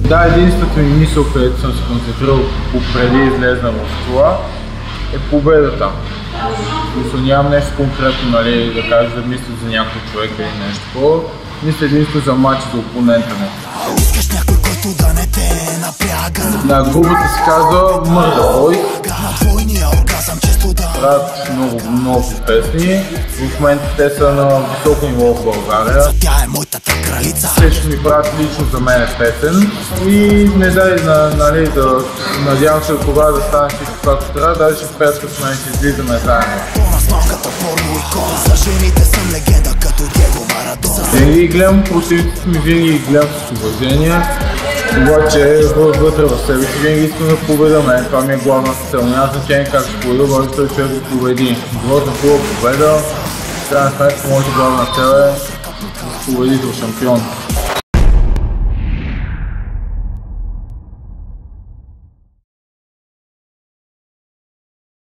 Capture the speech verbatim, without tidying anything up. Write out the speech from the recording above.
Да, единствената ми мисъл, където съм се концентрирал преди излезна в това, е победата. Мисля, нямам нещо конкретно, нали, да кажа да мисля за някой човек или нещо такова. Мисля единствено за матч за опонента ми. На групата се казва Мърда Бой. Правят много, много песни. В момента те са на високо ниво в България. Всички ми правят лично за мен песен. И не дай, нали, да надявам се кога да стане всичко както трябва, даже ще спят като мен ще излизаме заедно. Винаги гледам противниците ми, винаги гледам с уважение. Обаче вътре в себе си винаги искам да победа мен, това ми е главната цел. Няма значение как ще победа, може той човек да победи. Главната хубава победа, в крайна сметка моята главна цел е победител, шампион.